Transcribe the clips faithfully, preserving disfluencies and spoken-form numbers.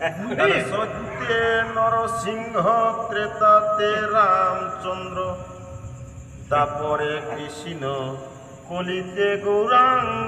সত্যে নরসিংহ, ত্রেতাতে রামচন্দ্র, তারপরে কৃষ্ণ, কলিতে গৌরাঙ্গ।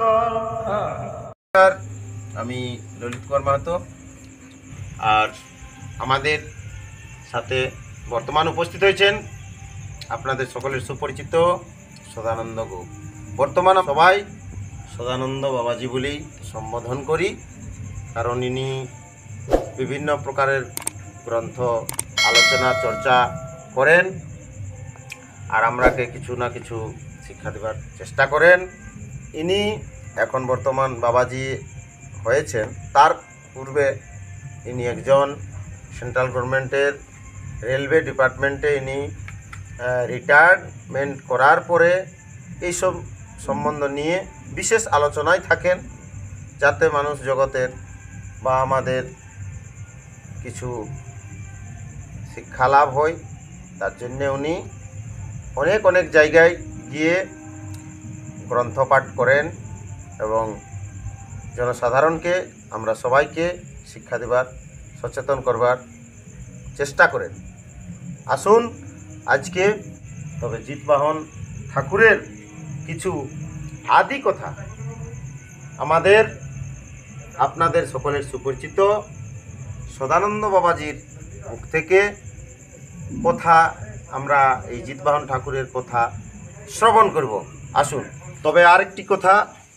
আমি ললিত কুমার মাহাতো, আর আমাদের সাথে বর্তমান উপস্থিত হয়েছেন আপনাদের সকলের সুপরিচিত সদানন্দ গুহ। বর্তমান সবাই সদানন্দ বাবাজি বলেই সম্বোধন করি, কারণ ইনি বিভিন্ন প্রকারের গ্রন্থ আলোচনা চর্চা করেন, আর আমরাকে কিছু না কিছু শিক্ষা দেবার চেষ্টা করেন। ইনি এখন বর্তমান বাবাজি হয়েছেন, তার পূর্বে ইনি একজন সেন্ট্রাল গভর্নমেন্টের রেলওয়ে ডিপার্টমেন্টে ইনি রিটায়ারমেন্ট করার পরে এইসব সম্বন্ধ নিয়ে বিশেষ আলোচনায় থাকেন, যাতে মানুষ জগতের বা আমাদের কিছু শিক্ষা লাভ হয়। তার জন্যে উনি অনেক অনেক জায়গায় গিয়ে গ্রন্থপাঠ করেন এবং জনসাধারণকে, আমরা সবাইকে শিক্ষা দেবার, সচেতন করবার চেষ্টা করেন। আসুন আজকে তবে জিতবাহন ঠাকুরের কিছু আদি কথা আমাদের আপনাদের সকলের সুপরিচিত সদানন্দ বাবাজির মুখ থেকে কথা আমরা এই জিতবাহন ঠাকুরের কথা শ্রবণ করব। আসুন। তবে আরেকটি কথা,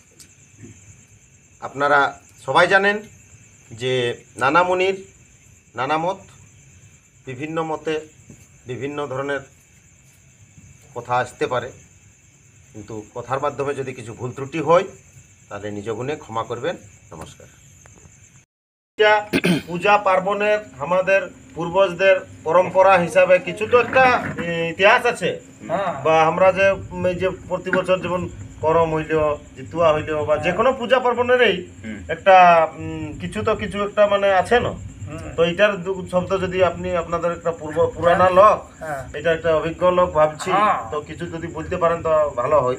আপনারা সবাই জানেন যে নানা মুনির নানা মত, বিভিন্ন মতে বিভিন্ন ধরনের কথা আসতে পারে, কিন্তু কথার মাধ্যমে যদি কিছু ভুল ত্রুটি হয় তাহলে নিজ গুণে ক্ষমা করবেন। নমস্কার। পূজা পার্বণের আমাদের পূর্বজদের পরম্পরা হিসাবে কিছু তো একটা ইতিহাস আছে, বা আমরা যে যে প্রতি বছর যেমন করম হইল, জিতুয়া হইল, বা যে কোনো পূজা পার্বণেরই একটা কিছু তো কিছু একটা মানে আছে না। তো এটার শব্দ যদি আপনি আপনাদের একটা পূর্ব পুরানা লোক, এটা একটা অভিজ্ঞ লোক ভাবছি, তো কিছু যদি বলতে পারেন তো ভালো হয়।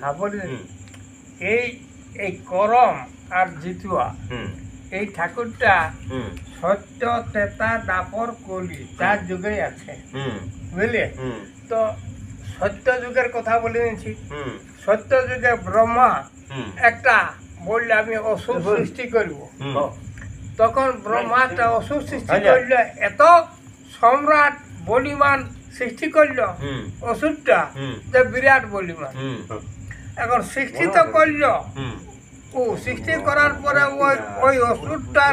এই এই করম আর জিতুয়া, এই ঠাকুরটা সত্য, তেতা, দাপর, কলি চার যুগে আছে, বুঝলে? তো সত্য যুগের কথা বলে নিচ্ছি। সত্য যুগে ব্রহ্মা একটা বললে আমি অসুর সৃষ্টি করব, তখন ব্রহ্মা একটা অসুর সৃষ্টি করল, এত সম্রাট বলিমান সৃষ্টি করল অসুরটা, যে বিরাট বলিমান। এখন সৃষ্টি তো করল, ও সৃষ্টি করার পরে ওই ওই অসুরটার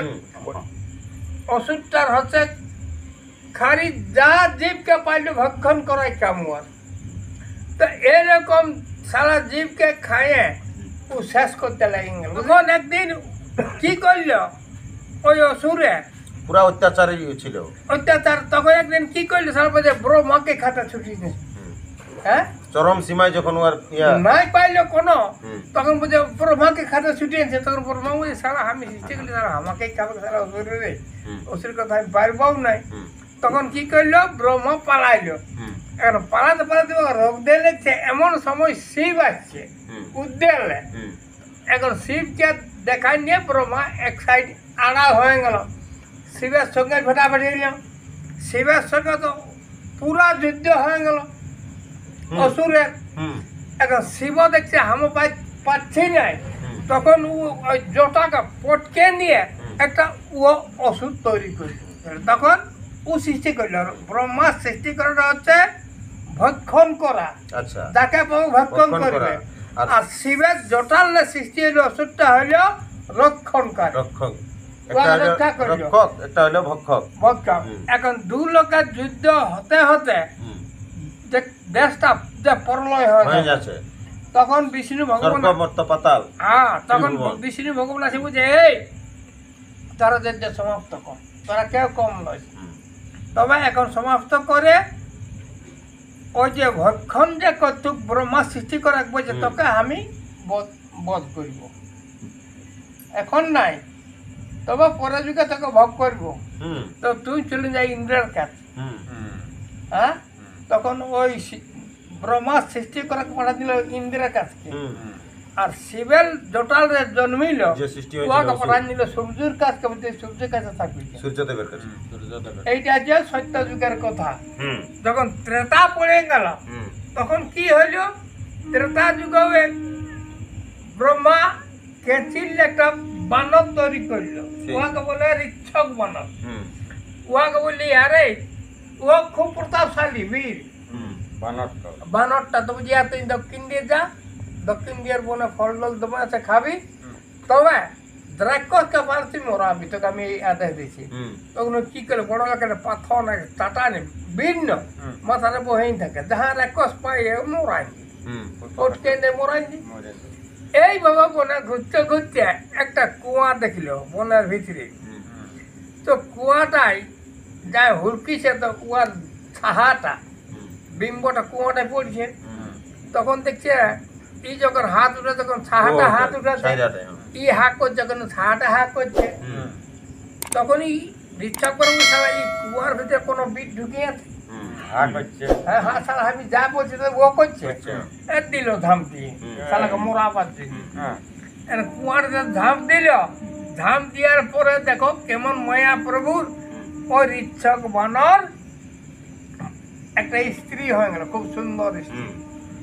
অসুরটার হচ্ছে খালি যা জীবকে পাইল ভক্ষণ করাই কামুয়ার। তো এরকম সারা জীবকে খাইয়ে ও শেষ করতে লাগে গেল। তখন একদিন কি করল ওই অসুরে, পুরা অত্যাচারই ছিল, অত্যাচার। তখন একদিন কি করলো, সারা বলছে ব্রহ্মাকে খাতা ছুটি দিয়েছে। হ্যাঁ, চরম সীমায় যখন ওর নাই পাইলো কোনো, তখন বলছে ব্রহ্মাকে খাতা ছুটিয়েছে। তখন ব্রহ্মা বলছে সারা আমি সৃষ্টি করলি, সারা আমাকেই খাবে সারা অসুর রে, অসুর কথা আমি পারবাও নাই। তখন কি করলো, ব্রহ্মা পালাইলো। এখন পালাতে পালাতে রোগ দিয়ে লেগছে, এমন সময় শিব আসছে উদ্দেলে। এখন শিবকে দেখাই নিয়ে ব্রহ্মা এক সাইড আড়াল হয়ে গেল, শিবের সঙ্গে ভেটাভেটি গেল। শিবের সঙ্গে তো পুরা যুদ্ধ হয়ে গেল অসুরের। এখন শিব দেখছে হাম পাচ্ছি নাই, তখন ও ওই জটাকে পটকে নিয়ে একটা ও অসুর তৈরি করল। তখন ও সৃষ্টি করল। ব্রহ্মা সৃষ্টি করাটা হচ্ছে ভক্ষণ করা, যাকে পাবো ভক্ষণ করবে। আর শিবের জটালে সৃষ্টি হইল অসুরটা হইল রক্ষণকারী, এখন দু লোকের যুদ্ধ হতে হতে যে দেশটা যে প্রলয় হয়ে যাচ্ছে, তখন বিষ্ণু ভগবান, হ্যাঁ, তখন বিষ্ণু ভগবান আসে বুঝে, এই তারা যুদ্ধ সমাপ্ত কর, তারা কেউ কম নয়। তবে এখন সমাপ্ত করে ওই যে ভক্ষণ যে কর্তুক ব্রহ্মা সৃষ্টি করে বলছে, তোকে আমি বধ করিব, এখন নাই, তবে পরে যুগে তোকে ভোগ করবো। তো তুই চলে যাই ইন্দ্রের কাছে। হ্যাঁ, তখন ওই ব্রহ্মা সৃষ্টি করে পাঠা দিল ইন্দ্রের কাছে। আর শিবেল জটাল রে জন্মিল যে সৃষ্টি হয়েছিল উহাকে অসুর। পাঠান দিল সূর্যের কাছে বলতে সূর্যের কাছে থাকবি সূর্যদেবের কাছে এইটা যে সত্য যুগের কথা হুম যখন ত্রেতা পড়ে গেল হুম তখন কি হইল ত্রেতা যুগে ব্রহ্মা কেঁচিল একটা বানর তৈরি করল উহাকে বলে ঋক্ষক বানর হুম উহাকে বললি আরে ও খুব প্রতাপশালী বীর হুম বানরটা তো বুঝিয়া তুই দক্ষিণ দিয়ে যা দক্ষিণ দিয়ার বনে ফল টল তোমার আছে খাবি তবে দ্রাক্ষসকে পারছি মরাবি তোকে আমি এই আদেশ দিয়েছি হুম তখন ও কি করে বড় লোকের পাথর না টাটা নে ভিন্ন মাথারে বহেই থাকে যাহা রাক্ষস পাই মরাই হুম ওটকে নে মরাই এই বাবা বনে ঘুরতে ঘুরতে একটা কুয়া দেখলো বনের ভিতরে হুম তো কুয়াটাই যায় হুলকিছে তো কুয়ার ছাহাটা হুম বিম্বটা কুয়াটায় পড়ছে হুম তখন দেখছে ই যখন হাত উঠে তখন ছাহাটা ও, হাত উঠেছে ছাইরাটাই, হ্যাঁ। ই হাত করছে যখন ছাহাটা হাত করছে হুম তখনই রিচ্ছা করে সারা এই কুয়ার ভিতরে কোনো বিট ঢুকিয়ে আছে হুম হ্যাঁ হ্যাঁ সারা আমি যা বলছি তো ও করছে এর দিল ধাম দিয়ে সালাকে মোরা পাচ্ছে এর কুয়ার যে ধাম দিল ধাম দেওয়ার পরে দেখো কেমন মায়া প্রভুর ওই রিচ্ছক বানর একটা স্ত্রী হয়ে গেল খুব সুন্দর স্ত্রী হুম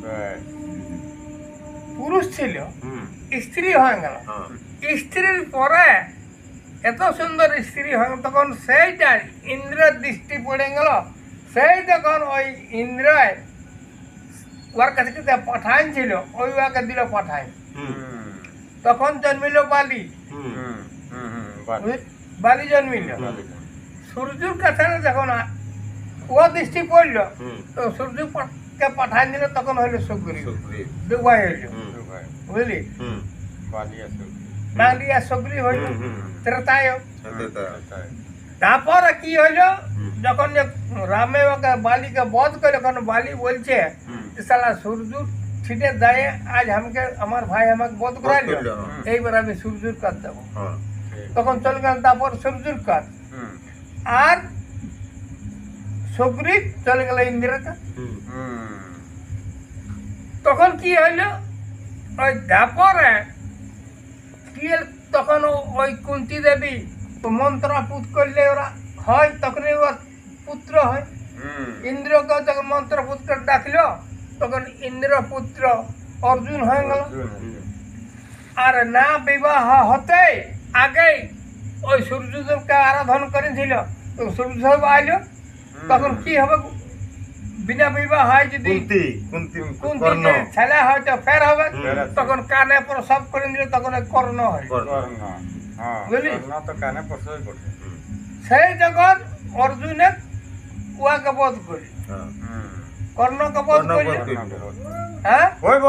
পুরুষ ছিল হুম স্ত্রী হয়ে গেল হ্যাঁ স্ত্রীর পরে এত সুন্দর স্ত্রী হয়ে গেল, তখন সেইটা ইন্দ্রের দৃষ্টি পড়ে গেল সেই তখন ওই ইন্দ্র ওর কাছে কিন্তু পাঠান ছিল ওই ওকে দিল পাঠান হুম তখন জন্মিল বালি হুম বুঝ- বালি জন্মিল সূর্যর কাছে যখন আ- ও দৃষ্টি পড়ল হুম তো সূর্যকে পাঠান দিল তখন হইল সুগ্রীব সুগ্রীব দুবাই হইল হুম বুঝলি হুম বালি আর সুগ্রীব হইল হুম, হুম। ত্রেতায় সাথে তা তারপরে কি হইল হুম। যখন যে রামে ওকে বালিকে বধ করে তখন বালি বলছে হুম। যে শালা সূর্য ছিটে যায় আজ আমাকে আমার ভাই আমাকে বধ করাইল করলো, হ্যাঁ। এইবার আমি সূর্যর কাজ দেবো হ্যাঁ তখন চলে গেল তারপর সূর্যর কাজ আর সুগ্রীব চলে গেল ইন্দ্রের কাজ হুম তখন কি হইল ওই তারপরে কি হলো, তখন ও- ওই কুন্তি দেবী মন্ত্র পুত করলে ওরা হয় তখনই ওর পুত্র হয় ইন্দ্রকে যখন মন্ত্র পুত্র ডাকলো তখন ইন্দ্র পুত্র অর্জুন হয়ে গেল আর না বিবাহ হতে আগেই ওই সূর্যদেবকে আরাধন করেছিল তো সূর্যদেব আইলো তখন কি হবে বিনা বিবাহ হয় যদি কুন্তি কুন্তি কোন কর্ণ দিকে ছেলে হয়তো ফের হবে হুম। তখন কানে প্রসব করে দিলে তখন ওই কর্ণ হয় কর্ণ বুঝলি হুম, সেই যখন অর্জুনের উহাকে বধ করি হ্যাঁ। কর্ণকে বধ কর্ণ করি বধ করিল। হ্যাঁ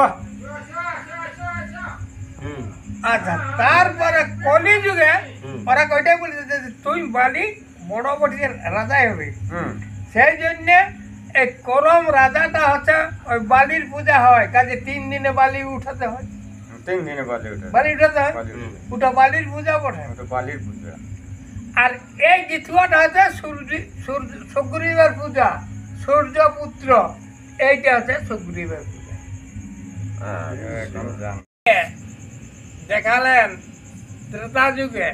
হুম আচ্ছা তারপরে কলি যুগে হুম। ওরা কয়টাই বলেছে যে তুই বালি বড় বড় রাজাই হবে সেই জন্য এই করম রাজাটা হচ্ছে ওই বালির পূজা হয় কাজে তিন দিনে বালি উঠাতে হয় তিন দিনে বালি ওঠে বালি উঠাতে হয় বালি হুম। ওঠে। ওটা বালির পূজা বটে ওটা বালির পূজা আর এই জিতুয়াটা হচ্ছে সূর্য সূর্য সুগ্রীবের পূজা সূর্য পুত্র এইটা হচ্ছে সুগ্রীবের পূজা হ্যাঁ, একদম জান দেখালেন ত্রেতা যুগে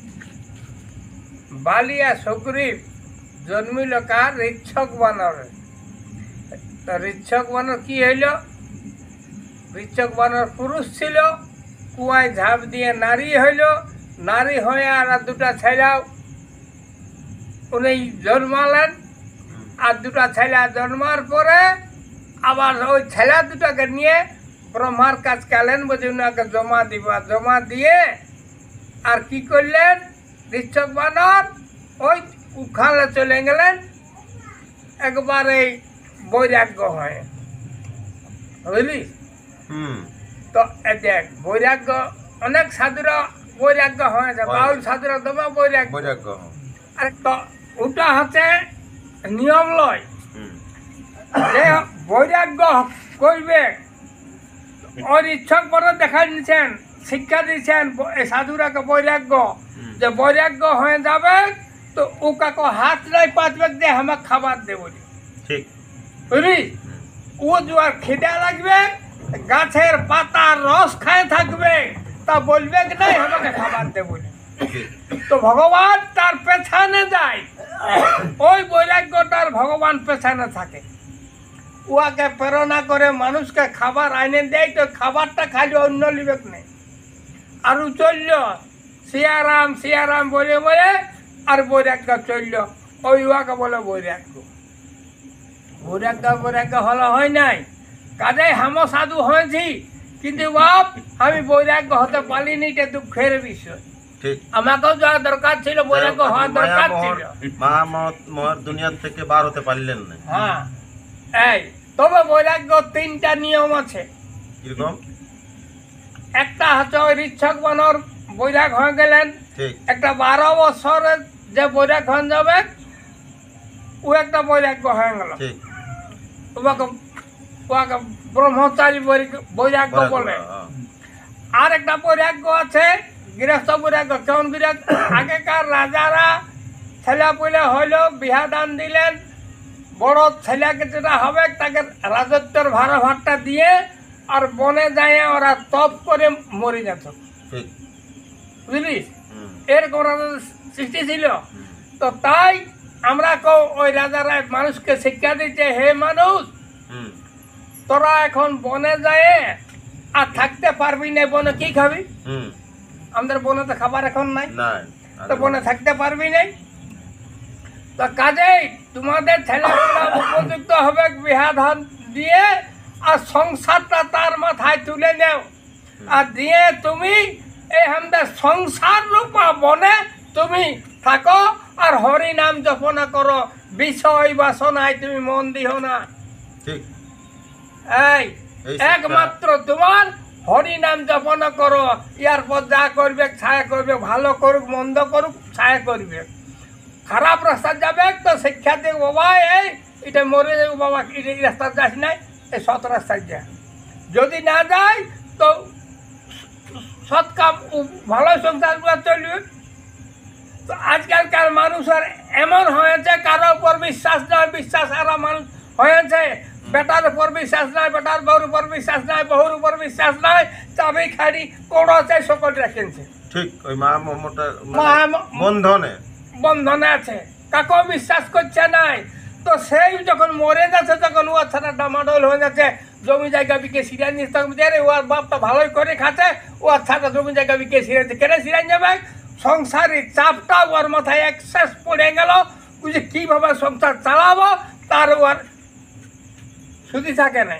বালিয়া সুগ্রীব জন্মিল কার ঋক্ষক বানর তো ঋক্ষক বানর কি হইল ঋক্ষক বানর পুরুষ ছিল কুয়ায় ঝাঁপ দিয়ে নারী হইল নারী হয়ে আর দুটা ছেলাও উনি জন্মালেন আর দুটা ছেলা জন্মার পরে আবার ওই ছেলা দুটাকে নিয়ে ব্রহ্মার কাজ কালেন বলছে ওনাকে জমা দিবা জমা দিয়ে আর কি করলেন ঋক্ষক বানর ওই উখালে চলে গেলেন একবারে বৈরাগ্য হয় বুঝলি হুম তো এই দেখ বৈরাগ্য অনেক সাধুরা বৈরাগ্য হয়েছে হয়। বাউল সাধুরা তোমার বৈরাগ্য বৈরাগ্য আর তো ওটা হচ্ছে নিয়ম লয় হুম যে বৈরাগ্য করবে ওর ইচ্ছক বড় দেখা দিচ্ছেন শিক্ষা দিচ্ছেন ব- এই সাধুরাকে বৈরাগ্য হুম। যে বৈরাগ্য হয়ে যাবে তো ও কাকো হাত নাই পাতবে যে আমাকে খাবার দেবো ঠিক বুঝলি ও জোয়ার খিদা লাগবে গাছের পাতা আর রস খায় থাকবে তা বলবে কি নাই আমাকে খাবার দে বলে। তো ভগবান তার পেছনে যায়, ওই বৈরাগ্যটার ভগবান পেছনে থাকে, উহাকে প্রেরণা করে মানুষকে খাবার আইনে দেয়। তো খাবারটা খালি অন্য লিবেক নেই, আর চলল সিয়ারাম সিয়ারাম বলে বলে আর বৈরাগ্য চলল, ওই উহাকে বলে বৈরাগ্য। বৈরাগ্য বৈরাগ্য হলো হয় নাই, কাজে হাম সাধু হয়েছি, কিন্তু বাপ আমি বৈরাগ্য হতে পারিনি, এটা দুঃখের বিষয়। ঠিক আমাকেও যাওয়া দরকার ছিল, বৈরাগ্য হওয়ার দরকার ছিল। মহামত দুনিয়ার থেকে বার হতে পারলেন না। হ্যাঁ, এই তবে বৈরাগ্য তিনটা নিয়ম আছে। কিরকম? একটা হচ্ছে ওই ঋচ্ছক বানর বৈরাগ হয়ে গেলেন, ঠিক একটা বারো বছরের যে বৈরাগ হয়ে যাবে ও একটা বৈরাগ্য হয়ে গেল, ঠিক ওকে ওকে ব্রহ্মচারী বৈরাগ- বৈরাগ্য বলে। হ্যাঁ, আর একটা বৈরাগ্য আছে গৃহস্থ বৈরাগ্য। কেমন বৈরাগ্য? আগেকার রাজারা ছেলে পুলে হইল, বিহা দান দিলেন, বড় ছেলেকে যেটা হবে তাকে রাজত্বের ভাড়া ভাতটা দিয়ে আর বনে যায় ওরা তপ করে মরে যেত, ঠিক বুঝলিস? হুম, এরকম রাজাদের সৃষ্টি ছিল। তো তাই আমরা কেউ ওই রাজারা মানুষকে শিক্ষা দিচ্ছে, হে মানুষ হুম, তোরা এখন বনে যায় আর থাকতে পারবি না, বনে কি খাবি? হুম, আমাদের বনে তো খাবার এখন নাই, নাই তো বনে থাকতে পারবি নাই। তো কাজেই তোমাদের ছেলেগুলা উপযুক্ত হবে বিহা ধান দিয়ে, আর সংসারটা তার মাথায় তুলে নেও, আর দিয়ে তুমি এই আমাদের সংসার রূপা বনে তুমি থাকো আর হরি নাম জপনা করো, বিষয় বাসনায় তুমি মন দিও না। ঠিক এই এই শিক্ষা- একমাত্র তোমার হরি নাম জপনা করো, ইয়ার পর যা করবে ছায়া করবে, ভালো করুক মন্দ করুক ছায়া করবে। খারাপ রাস্তা যাবে তো শিক্ষা দেব, বাবা এই এটা মরে যাবে বাবা, এটা এই রাস্তা যাস নাই, এই সৎ রাস্তায় যা। যদি না যায় তো সৎ কাম উ- ভালো সংসার চলবে। তো আজকালকার মানুষের এমন হয়েছে, কারো উপর বিশ্বাস নয়, বিশ্বাস হারা মানুষ হয়েছে। বেটার উপর বিশ্বাস নাই, বেটার বউর উপর বিশ্বাস নাই, বহুর উপর বিশ্বাস নাই, চাবি খাড়ি কোড়ছে সকল রেখেছে, ঠিক ওই মা মমতার মা- বন্ধনে বন্ধনে আছে, কাকেও বিশ্বাস করছে নাই। তো সেই যখন মরে যাচ্ছে তখন ও ছাড়া ডামাডোল হয়ে যাচ্ছে, জমি জায়গা বিকে সিরিয়ান নিচ্ছে, তখন রে ওর বাপটা ভালোই করে খাচ্ছে, ও ছাড়া জমি জায়গা বিকে সিরিয়ান কেটে সিরিয়ান যাবে। সংসারের চাপটা ওর মাথায় এক্সেস পড়ে গেল, ও যে কীভাবে সংসার চালাবো তার ওর শুধু থাকে নাই,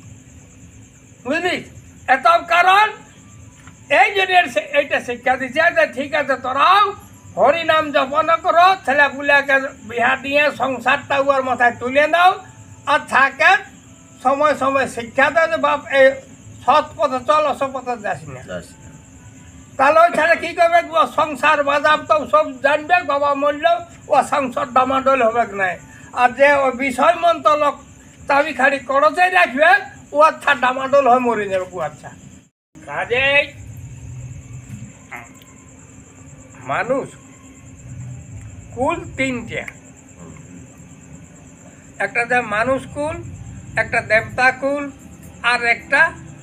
বুঝলিস? এত কারণ এই জন্য সে- এইটা শিক্ষা দিচ্ছে যে ঠিক আছে তোরাও হরিনাম জপন করো, ছেলেপুলেকে বিহা দিয়ে সংসারটা ওর মাথায় তুলে দাও, আর থাকে সময় সময় শিক্ষা দাও যে বাপ এই সৎ পথে চল, অসৎ পথে যাস না। যাস না। তাহলে ওই ছেলে কি করবে? ও সংসার বাজাব তো সব জানবে, বাবা মরলেও ও সংসার ডামাডোল হবে নাই। আর যে ওই বিষয় মন্ত্র লোক চাবি খাড়ি করতে রাখবে, ও আচ্ছা ডামাডোল হয়ে মরে যাবে। ও আচ্ছা কাজেই মানুষ কুল তিনটে, একটা যে মানুষ কুল, একটা দেবতা কুল, আর একটা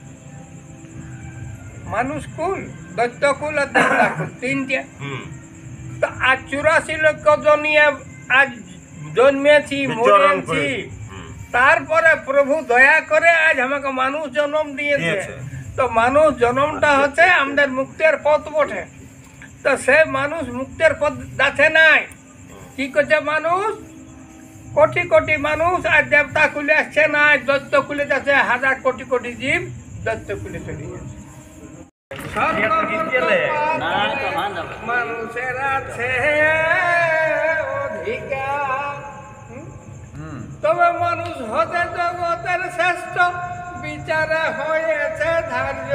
মানুষ কুল, দৈত্য কুল আর দেবতা কুল, তিনটে। হুম, তো আজ চুরাশি লক্ষ জনিয়ে আজ জন্মেছি, বিচরণ মরেছি, করে। হুম, তারপরে প্রভু দয়া করে আজ আমাকে মানুষ জন্ম দিয়েছে। দিয়েছে। তো মানুষ জন্মটা হচ্ছে আমাদের মুক্তির পথ বটে। তো সে মানুষ মুক্তির পথ যাচ্ছে নাই, কি করছে মানুষ? কোটি কোটি মানুষ আর দেবতা কুলে আসছে না, দৈত্য কুলে যাচ্ছে, হাজার কোটি কোটি জীব দৈত্য কুলে চলে যাচ্ছে। মানুষের আছে অধিকার, হুম? তবে মানুষ হতে জগতের শ্রেষ্ঠ, বিচারে হয়েছে ধার্য,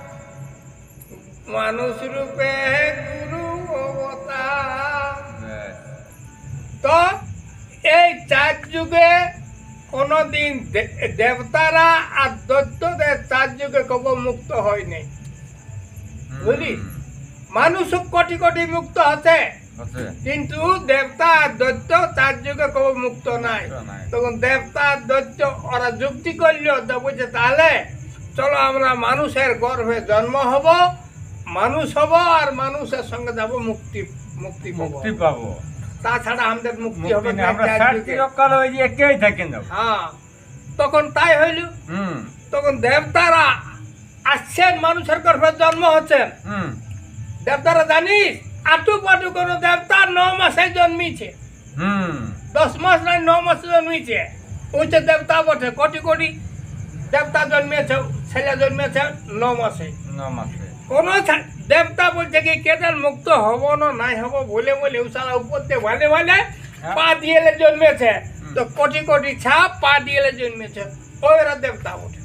মানুষ রূপে গুরু অবতার। তো এই চার যুগে কোনদিন দে- দেবতারা আর দৈত্যদের চার যুগে কব মুক্ত হয় নাই, বুঝলি? মানুষ কোটি কোটি মুক্ত আছে, কিন্তু দেবতা আর দৈত্য চার যুগে কব মুক্ত নাই। মুক্ত নাই। তখন দেবতা আর দৈত্য ওরা যুক্তি করলো, তো বলছে তাহলে চলো আমরা মানুষের গর্ভে জন্ম হব, মানুষ হব, আর মানুষের সঙ্গে যাব মুক্তি মুক্তি পাবো। মুক্তি পাবো। তাছাড়া আমাদের মুক্তি হবে মুক্তি না নেই, আমরা চার ষাট যুগে। চিরকাল ওই যে একেই থাকেন যাবো। হ্যাঁ, তখন তাই হইল। হুম তখন দেবতারা আসছেন, মানুষের গর্ভে জন্ম হচ্ছেন। হুম দেবতারা জানিস আটু পাটু কোন দেবতা ন মাসে জন্মিছে, হুম দশ মাস নয় ন মাসে জন্মিছে। ওই যে দেবতা বটে, কোটি কোটি দেবতা জন্মেছে, ছেলে জন্মেছে ন মাসে। নমস্তে। কোন ছা- দেবতা বলছে কি কেদার মুক্ত হব না নাই হব বলে বলে উসালা উপর দিয়ে ভালে ভালে পা দিয়ে জন্মেছে। তো কোটি কোটি ছাপ পা দিয়ে জন্মেছে, ওরা দেবতা বটে।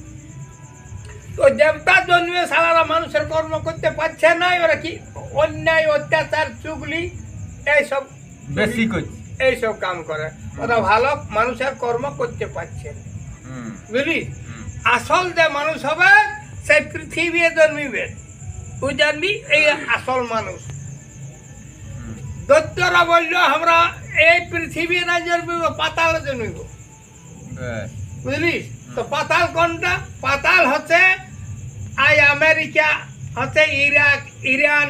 তো দেবতা জন্মে সালারা মানুষের কর্ম করতে পারছে না, ওরা কি অন্যায় অত্যাচার চুগলি এইসব বেশি করছি। এইসব কাম করে। ওরা ভালো মানুষের কর্ম করতে পারছে না, হুম বুঝলি? হুম। আসল যে মানুষ হবে সেই পৃথিবী জন্মিবে, ওই জন্মি এই আসল মানুষ। হুম। দৈত্যরা বলল আমরা এই পৃথিবী না জন্মিব, পাতালে জন্মিব, বেশ। বুঝলি? তো পাতাল কোনটা? পাতাল হচ্ছে আই আমেরিকা, হচ্ছে ইরাক, ইরান,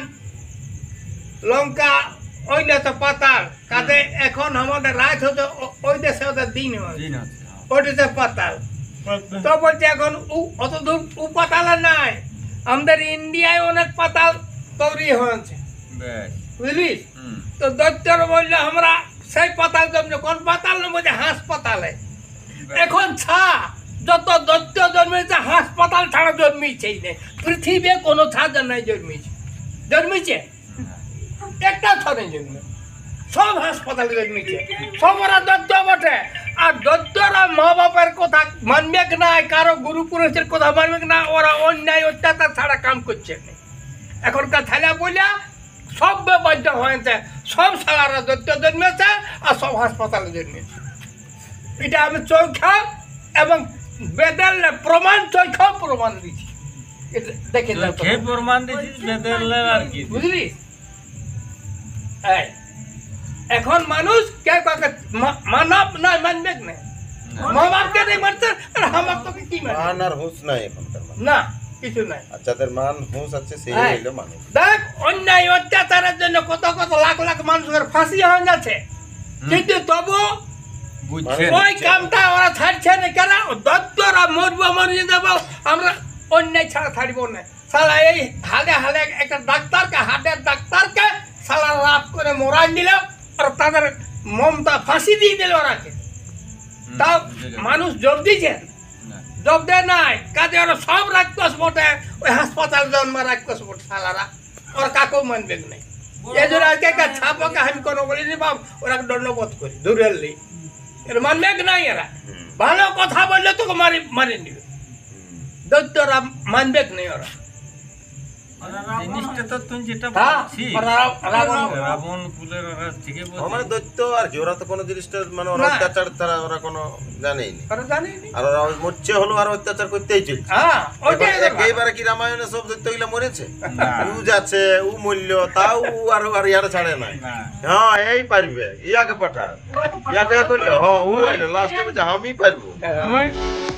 লঙ্কা, ওই তো পাতাল। কাজে এখন আমাদের রাত হচ্ছে ও- ওই দেশে ওদের দিন হয়, দিন আছে। ওইটাতে পাতাল। তো বলছে এখন উ- অত দূর উ পাতালে নাই, আমাদের ইন্ডিয়ায় অনেক পাতাল তৈরি হয়েছে, বেশ। বুঝলি? হুম তো দৈত্যর বললো আমরা সেই পাতাল জন্মে, কোন পাতাল না বলছে হাসপাতালে। এখন ছা যত দৈত্য জন্মেছে হাসপাতাল ছাড়া জন্মিছেই নেই, পৃথিবী কোনো ছাদ নাই জন্মিছে। জন্মিছে একটা ছড়ে জন্মে, সব হাসপাতালে জন্মিছে, সব ওরা দৈত্য বটে। আর দৈত্যরা মা বাপের কথা মানবে না, কারো গুরু পুরুষের কথা মানবে না, ওরা অন্যায় অত্যাচার ছাড়া কাম করছে না। এখনকার ছেলে বইলা সব বাধ্য হয়েছে, সব সালারা দৈত্য জন্মেছে আর সব হাসপাতালে জন্মেছে। এটা আমি চৌখা এবং বেদের প্রমাণ চৌখা প্রমাণ দিচ্ছি, এটা দেখে তুই যাও খেয়ে তোমরা। প্রমাণ দিছিস বেদের আর কি? বুঝলি? এই, এখন মানুষ কে কাকে মা- মানব না মানবে না, মা বাপকে নেই মানছে, আর আমার তোকে কি মানে মান আর হুঁশ নাই এখনকার মানুষ। না, কিছু নাই। আর যাদের মান হুঁশ আছে সেই হ্যাঁ। হইলো মানুষ। দেখ অন্যায় অত্যাচারের জন্য কত কত লাখ লাখ মানুষের ফাঁসি হয়ে যাচ্ছে, কিন্তু তবু বুঝছে না। ওই কামটা ওরা ছাড়ছে না। কেন? দত্তরা মরবো মরিয়ে দেবো, আমরা অন্যায় ছাড়া ছাড়ব না। সালা এই হালে হালে একটা ডাক্তারকে, হাটের ডাক্তারকে সালা রাত করে মরাই দিল, আর তাদের মমতা ফাঁসি দিয়ে দিল ওরাকে। হুম, তাও বুঝে গেল। মানুষ জব দিয়েছে, না। জব দেয় নাই। কাজে ওরা সব রাক্ষস বটে, ওই হাসপাতাল জন্ম রাক্ষস বটে সালারা, ওরা কাকেও মানবে নাই। এই জন্য আজকে ছাপকে আমি কোনো বলিনি বাপ, ওরা দণ্ডবোধ করি দূরের এর মানবে নাই। এরা ভালো কথা বললে তোকে মারি মারি নিবে, দৈত্যরা মানবে নাই ওরা। জিনিসটা তো তুই যেটা হ্যাঁ, বলছিস, ওরা রাবণ রাবণ কুলের ওরা ঠিকই বলছিস। আমার দৈত্য আর কি, ওরা তো কোনো জিনিসটা মানে ওরা না। অত্যাচার তারা ওরা কোনো জানেই নি। ওরা জানেনি। আর ওরা ওই মরছে হলো আর অত্যাচার করতেই চলছে। হ্যাঁ, ওইটাই এবার ওদের একেবারে কি রামায়ণে সব দৈত্য গুলা মরেছে? না। উ যাচ্ছে, উ মূল্য তাও উ আর আর ইয়ারে ছাড়ে নাই। না। হ্যাঁ এই পারবে, ইয়াকে পাঠা, ইয়াকে করলে হ্যাঁ উ লাস্টে বলছে আমি পারবো। ভাব।